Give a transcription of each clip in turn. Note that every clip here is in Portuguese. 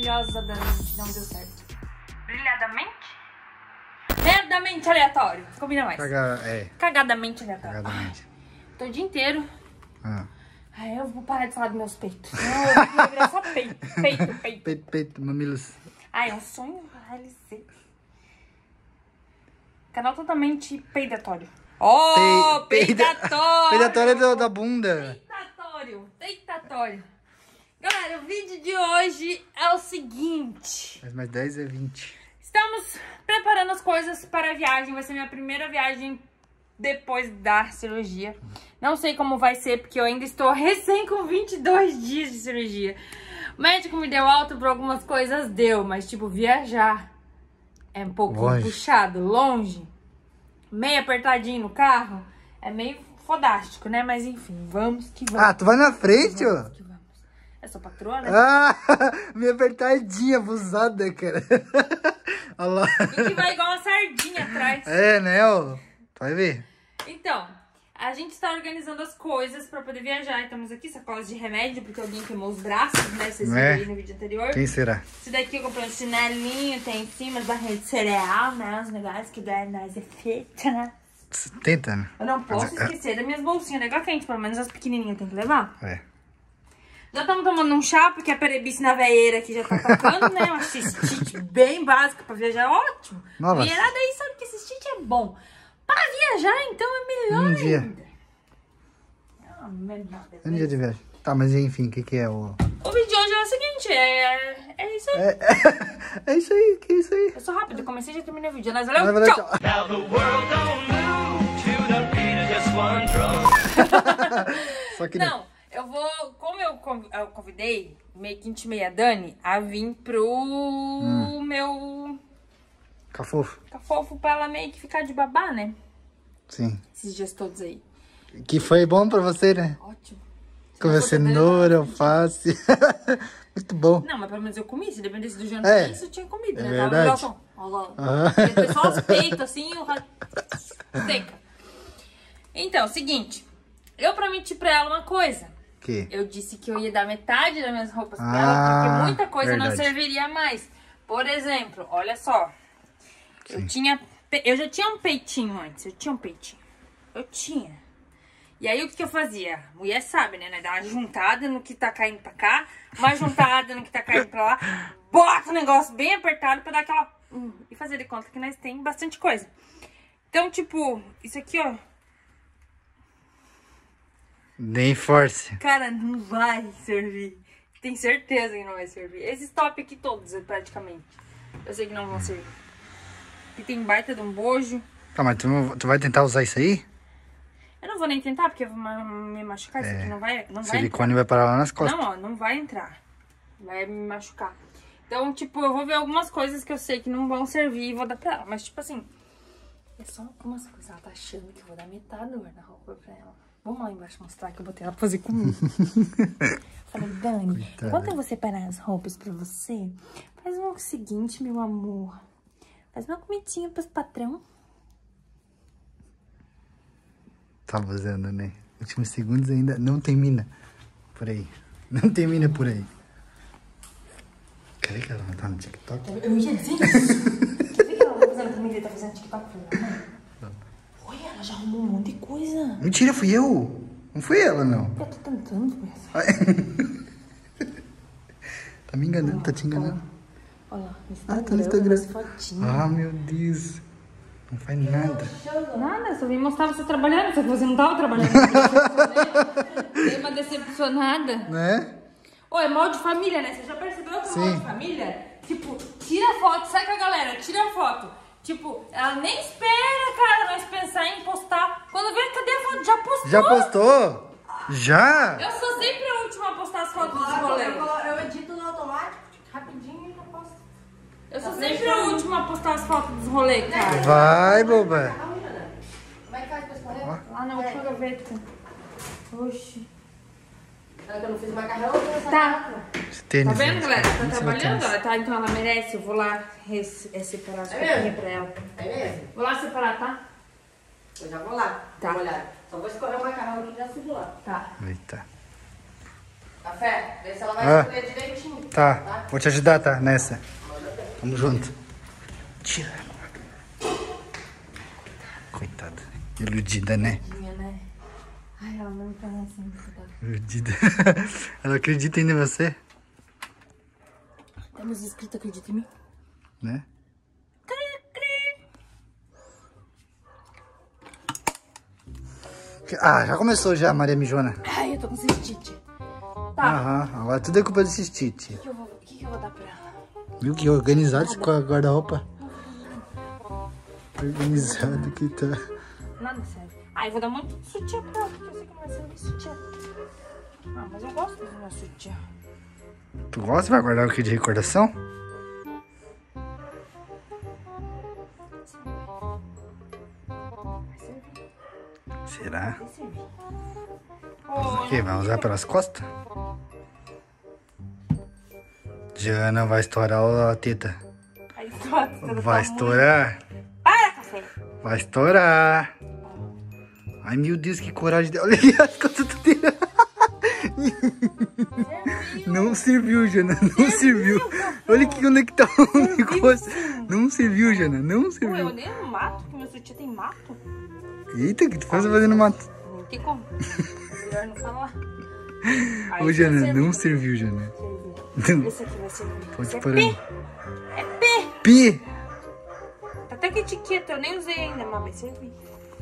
brilhosamente não deu certo. Brilhadamente? Nerdamente aleatório. Combina mais. Cagadamente aleatório. Cagadamente. Tô o dia inteiro. Ah. Ai, eu vou parar de falar dos meus peitos. Não, eu vou virar só peito. Peito, mamilos. Ai, é um sonho realizei. Canal totalmente peidatório. Oh, peidatório! Peidatório da bunda. Peitatório. Galera, o vídeo de hoje é o seguinte. Mais 10 é 20. Estamos preparando as coisas para a viagem. Vai ser minha primeira viagem depois da cirurgia. Não sei como vai ser, porque eu ainda estou recém com 22 dias de cirurgia. O médico me deu alta por algumas coisas, deu. Mas, tipo, viajar é um pouco puxado, longe. Meio apertadinho no carro. É meio fodástico, né? Mas, enfim, vamos que vamos. Ah, tu vai na frente, ó? Vamos que vamos. É só patroa, né? Ah, minha apertadinha, abusada, cara. Olha lá. E que vai igual uma sardinha atrás. É, né, ó? Tu vai ver. Então, a gente está organizando as coisas pra poder viajar. Estamos aqui, sacolas de remédio, porque alguém queimou os braços, né? Vocês viram aí no vídeo anterior. Quem será? Esse daqui eu comprei um chinelinho, tem em cima as barrinhas de cereal, né? Os negócios que dão mais efeito, né? Tenta, né? Eu não posso esquecer das minhas bolsinhas, né? Quente, pelo menos as pequenininhas tem que levar. É. Já estamos tomando um chá, porque a perebice na veieira aqui já tá atacando, né? Uma cistite bem básica pra viajar, ótimo. Nossa. Vieirada aí sabe que cistite é bom. Para viajar, então, é melhor dia. ainda. Um dia de viagem. Tá, mas enfim, o que é o... O vídeo de hoje é o seguinte, é isso aí. É isso aí, que é isso aí? Eu sou rápido, comecei e já terminei o vídio. Nós valeu, Valeu, tchau. Now the world don't move to the beat of just one drum. Só que Não, eu vou, como eu convidei, meio que intimei a Dani a vir pro meu Cafofo. cafofo pra ela meio que ficar de babá, né? Sim. Esses dias todos aí. Que foi bom pra você, né? Ótimo. Comer cenoura, alface. Muito bom. Não, mas pelo menos eu comi. Se dependesse do jantar, isso eu tinha comido, né? Tava verdade. no depois só os peitos, assim, o seca. Então, seguinte. Eu prometi pra ela uma coisa. Que? Eu disse que eu ia dar metade das minhas roupas pra ela, porque muita coisa não verdade. serviria mais. Por exemplo, olha só. Eu já tinha um peitinho antes. Eu tinha. E aí, o que eu fazia? Mulher sabe, né? Dá uma juntada no que tá caindo pra cá, uma juntada no que tá caindo pra lá, bota o negócio bem apertado pra dar aquela... e fazer de conta que nós tem bastante coisa. Então, tipo, isso aqui, ó. Nem force. Cara, não vai servir. Tenho certeza que não vai servir. Esses top aqui todos, praticamente. Eu sei que não vão servir. Aqui tem baita de um bojo. Tá, mas tu vai tentar usar isso aí? Eu não vou nem tentar, porque eu vou me machucar. Isso aqui não vai Silicone vai parar lá nas costas. Não, ó, não vai entrar. Vai me machucar. Então, tipo, eu vou ver algumas coisas que eu sei que não vão servir e vou dar pra ela. Mas, tipo assim, é só algumas coisas. Ela tá achando que eu vou dar metade do guarda-roupa pra ela. Vamos lá embaixo mostrar que eu botei ela pra fazer comigo. Falei, Dani, enquanto eu vou separar as roupas pra você, faz o seguinte, meu amor. Faz uma comidinha pros patrão. Tá abusando, né? Últimos segundos ainda não termina por aí. Não termina por aí. Cadê que ela não tá no TikTok? Eu ia dizer isso. Quer ver que ela tá fazendo comida e tá fazendo TikTok pra ela? Olha, ela já arrumou um monte de coisa. Mentira, fui eu. Não fui ela, não. Eu tô tentando pensar. Tá me enganando, tá te enganando. Olha lá, Tá no Instagram. fotinhas. Ah, meu Deus. Não faz nada. Nada, só vim mostrar você trabalhando, só que você não tava trabalhando. Dei uma decepcionada. Né? Ô, é mal de família, né? Você já percebeu que é mal de família? Tipo, tira a foto, sai com a galera, tira a foto. Tipo, ela nem espera, cara, nós pensar em postar. Quando vê, cadê a foto? Já postou? Já postou? Já? Eu sou sempre a última a postar as fotos dos rolês. Eu edito no automático, rapidinho e já posto. Eu sou sempre a última a postar as fotos dos rolês, cara. Vai, boba. Como é que faz pra escorrer? Lá na última gaveta. Oxi. Será que eu não fiz macarrão? Eu vou essa Tá. Esse tênis, Tá vendo, né? galera? Tá Esse trabalhando, tênis. ó. Tá, então ela merece. Eu vou lá separar as coisinhas pra ela. É mesmo? Vou lá separar, tá? Eu já vou lá. Tá. Dá uma olhada. Só vou escorrer o macarrão aqui e já subo lá. Tá. Eita. Café, vê se ela vai Ah. escolher direitinho. Tá, vou te ajudar, tá? Nessa. Tamo junto. Tira. Coitada. Iludida, né? Minha, né? Ai, ela não me conhece ainda. Iludida. Ela acredita ainda em você? Temos escrito acredita em mim? Né? Ah, já começou já, Maria Mijona. Ai, eu tô com cistite. Tá. Aham, agora tudo é culpa desse cistite. O que eu vou dar pra ela? Viu que organizado esse guarda-roupa? Organizado que tá. Nada serve. Ah, eu vou dar um monte de sutiã pra ela, porque eu sei que não vai servir sutiã. Ah, mas eu gosto do meu sutiã. Tu gosta? Vai guardar o que de recordação? Vai servir. Será? Vai servir. O que? Vai usar pelas costas? Jana vai estourar a teta. Aí estou. Vai estourar. Para, café. Vai estourar. Ai, meu Deus, que coragem dela. Olha aí as costas do dedo. Não serviu, Jana. Não serviu. Olha aqui onde é que tá o negócio. Não serviu, Jana. Não Pô, eu serviu. odeio no mato, porque meu sutiã tem mato. Eita, o que tu faz fazendo mato? Não tem como. Melhor não falar. Ô, Jana, não serviu, Jana. Serviu. Esse aqui vai servir. Pode Esse é parar. P. É P. Pi! Tá até com etiqueta, eu nem usei ainda, mas vai servir.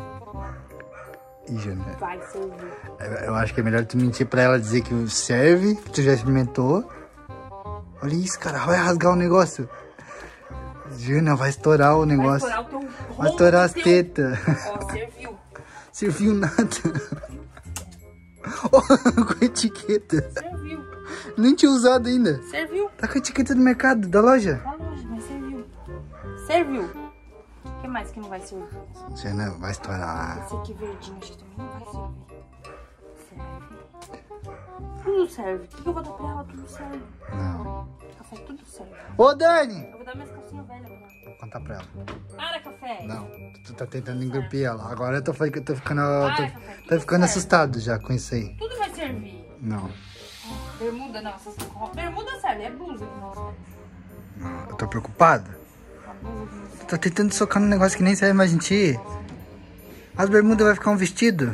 Ih, Jana. Vai servir. Eu acho que é melhor tu mentir pra ela dizer que serve, que tu já experimentou. Olha isso, cara. Vai rasgar o negócio. Jana, vai estourar o Vai negócio. estourar o teu Vai estourar as teu- tetas. Ó, serviu. Serviu nada. Oh, com etiqueta. Serviu. Nem tinha usado ainda. Serviu. Tá com a etiqueta do mercado, da loja. Tá longe, mas serviu. Serviu. O que mais que não vai servir? Jana, vai estourar. Esse aqui verdinho, acho que também não vai servir. Serve. Tudo serve. O que eu vou dar pra ela? Tudo serve. Não. Café, tudo serve. Ô, Dani! Eu vou dar minhas calcinhas velhas pra ela. Vou contar pra ela. Para, café. Não, tu tá tentando engrupir ela. Agora eu tô ficando, Café, tô tudo ficando serve. assustado já com isso aí. Tudo vai servir. Não, Bermuda, não. Bermuda serve. É blusa que não serve. não, eu tô preocupado. A blusa que não serve. Tô tentando socar num negócio que nem serve mais em ti. As bermudas vai ficar um vestido.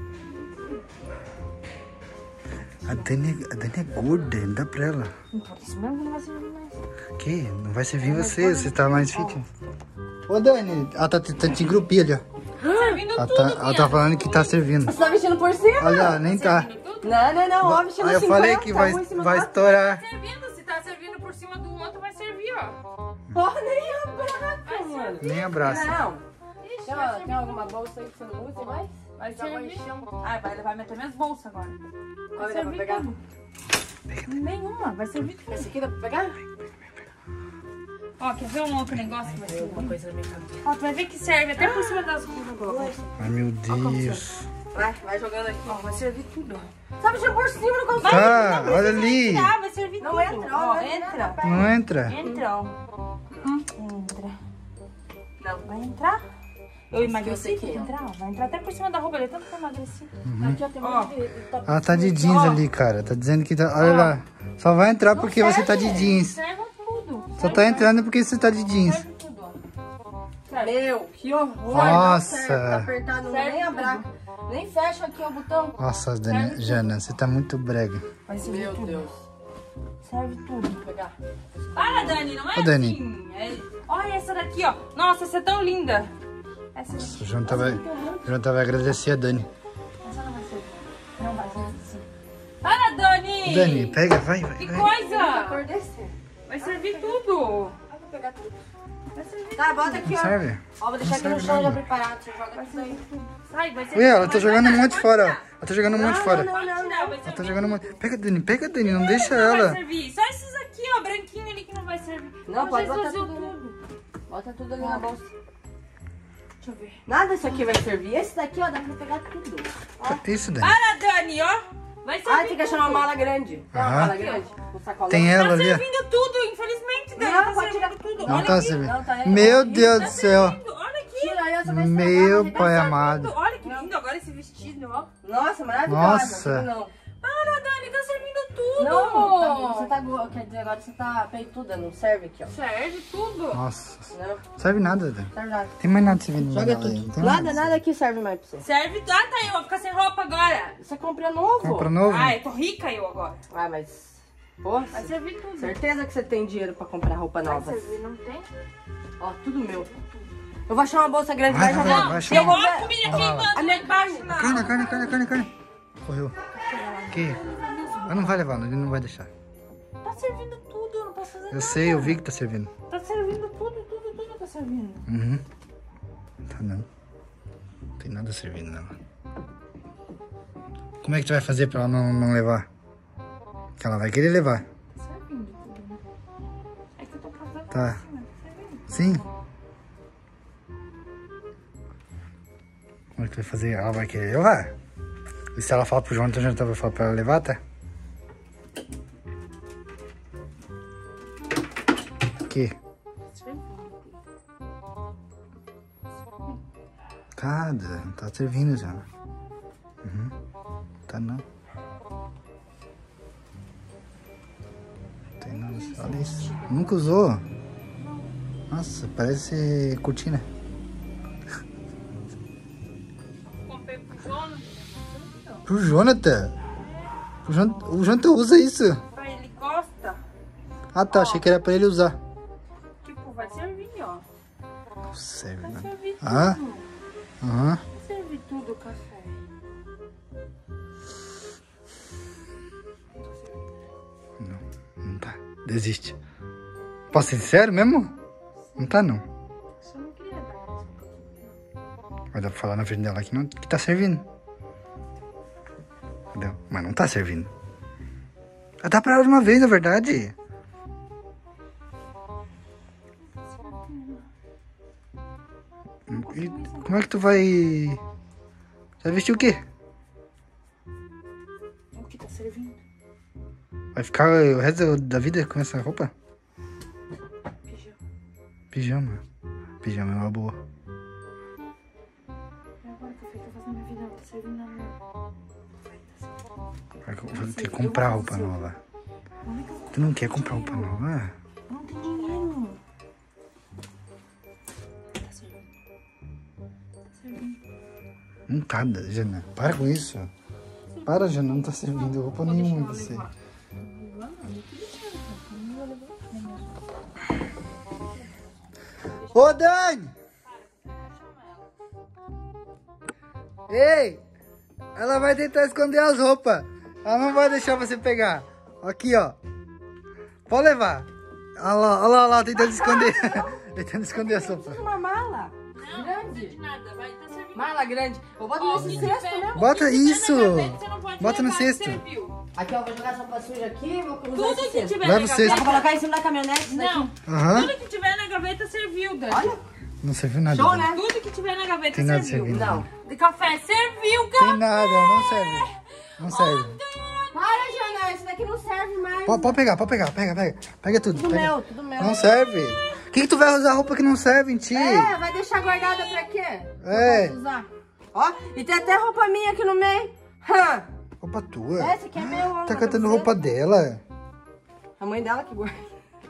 A Dani é gorda, não dá pra ela. Por isso mesmo que não vai servir mais. Que? Não vai servir você tá mais fitness. Ô, Dani, ela tá tentando te engrupir ali, ó. Servindo Ela tudo, ela tá falando que tá servindo. Você tá mexendo por cima? Olha, nem tá. Servindo tudo? Não, ó, mexendo Aí eu assim. falei que vai estourar. Servindo, se tá servindo por cima do outro, vai servir, ó. Porra, nem abraça, Vai mano. servir. Nem abraça. Não. Ixi, Tem, vai tem servir. alguma bolsa aí que você não usa mais? Vai Já vai servir. encher Ai, vai meter minhas bolsas agora. Vai Olha, dá pra servir pegar? tudo. Nenhuma, vai servir tudo. Esse aqui dá pra pegar? Ó, quer ver um outro negócio que vai servir? Alguma coisa na minha cabeça. Ó, tu vai ver que serve até por cima das roupas. Ai, meu Deus. Vai jogando aqui. Ó, vai servir tudo. Tá mexendo por cima, não consigo. Tá, olha ali. Ah, vai servir Não tudo. entra, ó, Ó, não entra. Não entra. Entra, ó. Entra. Não. Vai entrar? Eu emagreci, sei que tem que é. entrar, ó. Vai entrar até por cima da roupa, ele é tanto que eu emagreci. Aqui, ó, tem um monte de top. Ela tá de jeans ali, cara. Tá dizendo que tá... Olha lá. Só vai entrar porque você tá de jeans. Serve tudo. Só tá entrando porque você tá de jeans. Serve tudo, ó. Meu, que horror. Nossa. Não serve, tá apertado, não Serve nem tudo. abraça. Nem fecha aqui o botão. Nossa, Dani, Jana, você tá muito brega. Vai servir Meu tudo. Deus. Serve tudo. Vou pegar. Para, Dani, não é Ô, Dani. assim. Olha essa daqui, ó. Nossa, essa é tão linda. Essa O Jonathan vai agradecer a Dani. essa não vai servir. Não vai servir. Para, Dani. Dani, pega, vai. Que A coisa. cor desse. Vai servir tudo. Ah, vou pegar tudo. Vai servir Tá, bota aqui, ó. Serve? Ó, vou deixar aqui no chão já preparado. Você joga tudo aí. Sai, vai servir. Ué, ela tá Mas jogando vai um dar, monte pode fora, ó. tirar. Ela tá jogando um monte fora. Pode tirar, vai Ela servir. tá jogando um monte. Pega, Dani, não deixa Não vai ela. servir. Só esses aqui, ó, branquinho ali que não vai servir. Não, Ó, pode Jesus botar usou tudo, né? tudo. Bota tudo ali na bolsa. Deixa eu ver. Nada disso aqui vai servir. Esse daqui, ó, dá pra pegar tudo. Isso, Dani. Para, Dani, ó. Vai servir Ah, tem que achar uma tudo. mala grande. Tem uma Aham. mala grande? Um sacolão. Tem ela Tá ali, ó. servindo tudo, infelizmente, Dani. Não, Tá pode servindo tirar. tudo. Não Olha tá aqui. servindo. Não, tá aí. Meu Deus Tá do céu. servindo. Olha aqui. Tira aí, você vai Meu estragar, pai vai amado. Olha que lindo agora esse vestido, ó. Nossa, maravilhosa. Nossa. Não. Para, Dani, tá servindo tudo. Não, você tá... Quer dizer, agora você tá peituda, não serve aqui, ó. Serve tudo. Nossa. Não, Serve nada, velho. serve nada. Tem mais nada servindo. Joga tudo. Nada aqui serve mais pra você. Serve. Ah, tá aí, eu vou ficar sem roupa agora. Você compra novo. Compra novo? Ah, eu tô rica eu agora. Ah, mas... Pô, Vai servir tudo. certeza que você tem dinheiro pra comprar roupa Vai nova. servir, não tem? Ó, tudo meu. Eu vou achar uma bolsa grande Vai, pra vai, jogar. vai, Eu chama. vou a comida Olha lá. queimando lá embaixo. Carne. Correu. Que? Mas não vai levar, ele não vai deixar. Tá servindo tudo, não posso fazer Eu nada. sei, eu vi que tá servindo. Tá servindo tudo tá servindo. Uhum. Tá não. Não tem nada servindo, não. Como é que tu vai fazer pra ela não levar? Que ela vai querer levar. Tá servindo tudo, né? É que eu tô casando Tá. assim, mas tá servindo. Sim. Como é que tu vai fazer? Ela vai querer levar. E se ela falar pro Jonathan, o Jonathan vai falar pra ela levar, tá? O quê? Cada, tá servindo já. Uhum. Tá não. Tem nada, olha isso. Nunca usou? Nossa, parece cortina. Comprei pro Jonas. Pro Jonathan? O Jonathan usa isso? Pra ele gosta. Ah tá, achei que era pra ele usar. Tipo, vai servir, ó. Não serve, Vai mano. servir tudo. Ah? Aham. Vai servir tudo o café. Não tá. Desiste. Posso ser sincero mesmo? Não tá não. Só não queria dar essa. Vai dar pra falar na frente dela que tá servindo. Entendeu? Mas não tá servindo. Dá pra ela de uma vez, na verdade. E como é que tu vai... Vai vestir o quê? O que tá servindo? Vai ficar o resto da vida com essa roupa? Pijama. Pijama é uma boa. E agora que eu fico fazendo minha vida, não tá servindo nada. Vai ter que comprar roupa nova. Tu não quer comprar roupa nova? Não tem dinheiro. Tá servindo. Tá servindo. Não tá, Jana. Para com isso. Para, Jana. Não tá servindo roupa nenhuma em você. Ô, Dani! Ei! Ela vai tentar esconder as roupas. Ela não vai deixar você pegar. Aqui, ó. Pode levar. Olha lá, tentando esconder. Tentando esconder as roupas. Uma mala Não, grande. de nada. Vai tá servindo. Mala grande. Eu boto nesse cesto mesmo. Bota isso. Você não pode Bota no levar, cesto. serviu. Aqui, ó, vou jogar essa roupa suja aqui, vou usar Tudo esse que cesto. tiver Leva na o cesto. Dá gaveta. pra colocar em cima da caminhonete isso daqui? Não. Aham. Tudo que tiver na gaveta serviu, Dani. Olha, Não serviu nada. show, Dani. né? Tudo que tiver na gaveta Tem nada serviu. servindo. Não. De café serviu, Tem cara. nada, não serve. Não serve. Para, Jana, isso daqui não serve mais. Pode pegar, pega. Pega tudo. Tudo pega. meu, tudo meu. Não serve. O que tu vai usar roupa que não serve em ti? É, vai deixar guardada pra quê? É. Eu posso usar. Ó, e tem até roupa minha aqui no meio. Hã? Roupa tua. Essa aqui é meu. ó, Tá pra cantando você. roupa dela. A mãe dela que guarda.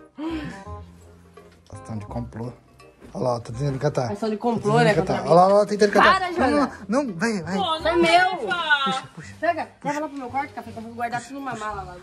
Questão de complô. Olha lá, tá tentando catar. Questão de complô, Tá né? tentando Contra catar. mim. Olha lá, tentando catar. Para, Jana. Não, vai. Pô, É não meu. leva. Puxa. Pega, leva lá pro meu quarto, café, que eu vou guardar tudo numa mala lá.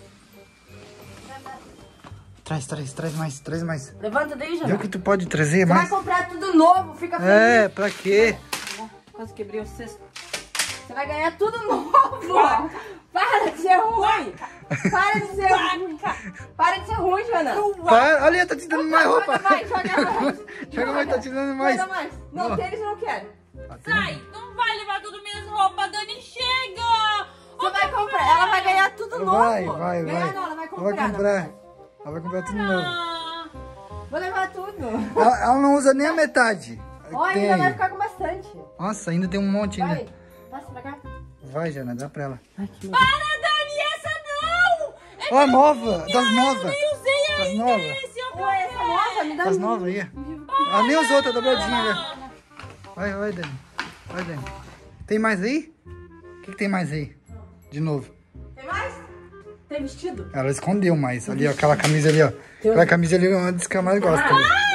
Traz mais. Levanta daí, Vê Jana. o que tu pode trazer Você vai mais. comprar tudo novo, fica feliz. É, pra quê? Quase quebrei o cesto. Você vai ganhar tudo novo. Para de ser ruim. Para de ser ruim. Para de ser ruim, Jana. Para, olha, tá te dando mais roupa. Joga mais, joga mais. Joga mais, tá te dando mais. Joga mais. Não, Ó. tênis não quero. Sai, não vai levar tudo minhas roupas, Dani, chega! Você vai comprar. Ela vai ganhar tudo novo. Vai. Ganhar não, ela vai comprar. Ela vai comprar tudo novo. Ah, Vou levar tudo. Ela não usa nem a metade. Ó, Tem ainda vai aí. ficar com bastante. Nossa, ainda tem um monte Vai. ainda. Passa pra cá. Vai, Jana, dá pra ela. para, Dani, essa não! É Ó, nova, das novas. eu usei Das ainda novas. esse, ó, Pô, essa moça me dá Das novas aí. Ela nem usou, tá dobradinha, né? Vai, Dani. Tem mais aí? O que tem mais aí? De novo. Tem mais? Tem vestido? Ela escondeu mais. Ali, ó, aquela camisa ali, ó. Aquela camisa ali é uma das que ela mais gosta.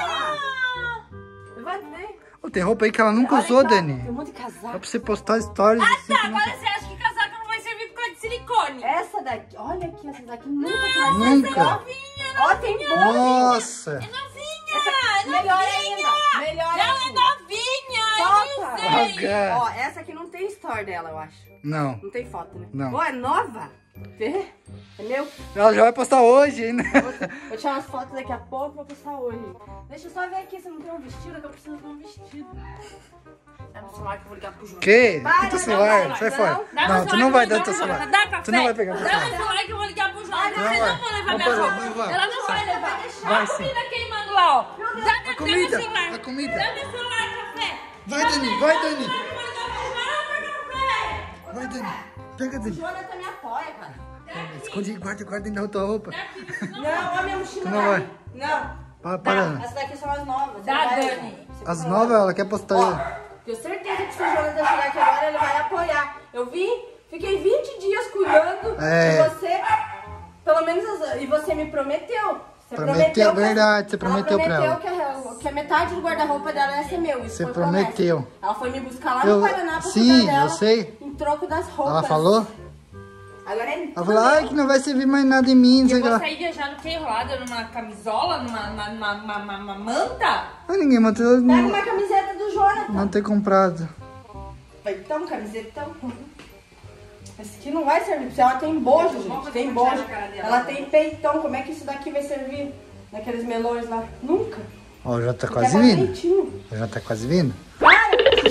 Vai, vem. Ô, tem roupa aí que ela nunca usou, Olha, Dani. tem um monte de Só casaco. pra você postar stories. assim, Tá, que não- agora você acha que casaco não vai servir por causa de silicone? Essa daqui, olha aqui, essa daqui nunca vai Nunca. Ó, tem bolsa. Nossa. É novinha! Melhor ainda. Melhor Ela é ainda. novinha! Solta. Eu nem usei! Olha. Ó, essa aqui não tem store dela, eu acho. Não. Não tem foto, né? Não. Ó, é nova. Vê? É meu. Ela já vai postar hoje ainda. Vou tirar umas fotos daqui a pouco, vou postar hoje. Deixa eu só ver aqui se não tem um vestido, que eu preciso de um vestido. Dá meu celular que eu vou ligar pro João. Que? Para, Dá teu não, celular, não, sai não. fora. Dá meu Não, tu celular não que vai eu dar vou teu ligar pro celular. João. Dá café. Tu não vai pegar teu Dá celular. meu celular que eu vou ligar pro João. Vai, Vocês vai. não vão levar Vamos minha parar, roupa. vamos lá. Ela não vai levar. Vai Olha a sim. comida queimando lá, ó. Dá comida, meu celular. a comida. Dá meu celular, café. Vai, Dani, vai, Dani. Eu vou ligar pro João, Vai, Dani. Pega, O Dani. Jonathan me apoia, cara. Esconde, guarda dentro da tua roupa. Não, ó, minha mochila. Tu não vai. Não. Para. Essa daqui são as novas. Dá, Ele vai- Dani. Você As vai- novas, ela quer postar Ó, aí. tenho certeza que se o Jonathan chegar aqui agora, ele vai apoiar. Eu vim, fiquei 20 dias cuidando É. de você. Pelo menos, e você me prometeu. Você Prometeu, que- verdade, você prometeu pra ela. que a metade do guarda-roupa dela ia ser meu. Isso Você foi promessa. prometeu. Ela foi me buscar lá Eu- no Paraná pra sim, cuidar dela. eu sei. Em troco das roupas. Ela falou? Agora é Ela falou, ai, que não vai servir mais nada em mim, não sei Eu o que vou lá. sair viajando o quê? Enrolada numa camisola, numa manta? Ai, ninguém mandou Pega não, uma camiseta do Jonathan. não ter comprado. Peitão, camisetão. Esse aqui não vai servir pra você. Ela tem bojo, gente. Tem bojo. Ela tem peitão. Como é que isso daqui vai servir? Naqueles melões lá? Nunca. Ó, já tá Quer quase mais vindo. peitinho. Já tá quase vindo. Para!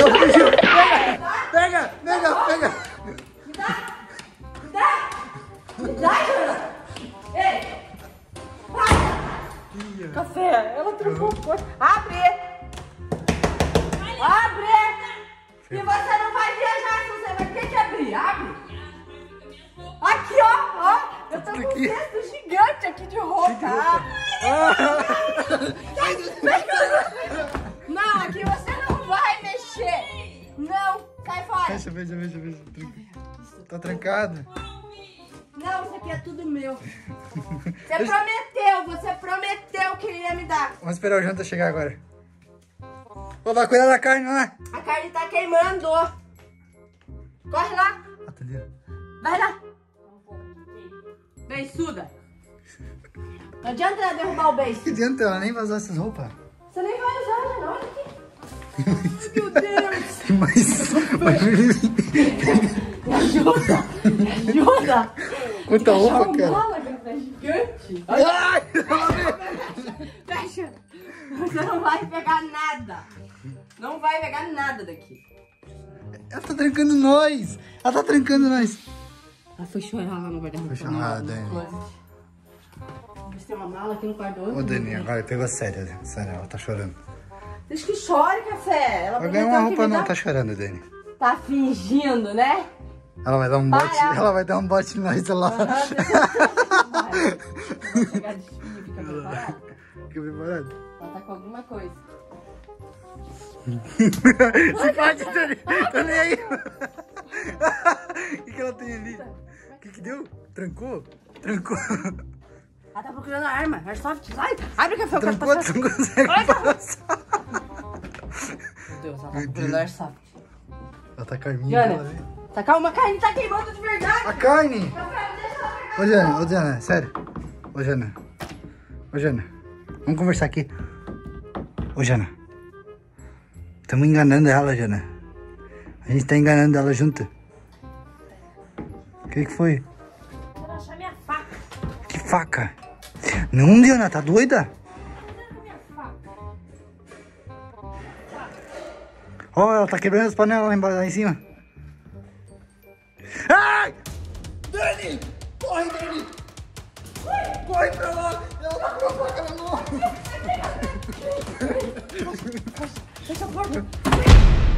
Pega, pega, pega. Me dá! Me dá, Jonathan! Ei! Para! Café, ela trocou coisa. Abre! Abre! E você não vai viajar se você vai ter que abrir. Abre! Aqui, ó! Eu tô com um Aqui. cesto gigante aqui de roupa. Não, aqui você não vai mexer. Não, sai fora. Fecha, fecha, fecha, fecha. Tá trancado? Não, isso aqui é tudo meu. Você prometeu que ia me dar. Vamos esperar o Janta chegar agora. Ô, vai cuidar da carne lá. A carne tá queimando. Corre lá, Atendeu. vai lá. Beiçuda. Não adianta derrubar o beiço. Que adianta ela nem vazar essas roupas? Você nem vai usar, né? Olha aqui. Meu Deus. Mas... Me ajuda. Me ajuda. Quanta roupa, cara. Mala, é gigante. Ai! Fecha. Você não vai pegar nada. Não vai pegar nada daqui. Ela tá trancando nós. Ela tá trancando nós. Ela foi chorar lá no guarda-roupa. Foi chorar, no Dani. closet. Você tem uma mala aqui no quarto do outro. Ô, Dani, agora pegou sério. Sério, ela tá chorando. Deixa que chore, café. Ela Vai ganhar prometeu uma que roupa me não, dá- tá chorando, Dani. Tá fingindo, né? Ela vai dar um bote. Para. Ela vai dar um bote em nós lá. Vai. Vou pegar de espinho, fica preparado. Fica preparado? Ela tá com alguma coisa. Se pode, Dani. Tá nem aí. O que ela tem ali? O que deu? Trancou? Trancou. Ela tá procurando a arma. Airsoft, sai. Abre o café, eu quero Trancou, passar. tu não consegue passar. Meu Deus, ela tá Meu procurando Deus. Airsoft. Ela tá carminha. ela Jana, vê. tá calma, a carne tá queimando de verdade. A carne! Café, deixa ela pegar. Ô, Jana, sério. Ô, Jana. Ô, Jana. Vamos conversar aqui. Ô, Jana. Estamos enganando ela, Jana. A gente tá enganando ela junto. O que foi? Quero achar minha faca. Que faca? Não, Diana, tá doida? Ó, ela tá quebrando as panelas lá embaixo, lá em cima. Ai! Dani! Corre, Dani! Corre pra lá! Ela tá com a faca na mão! Fecha a porta.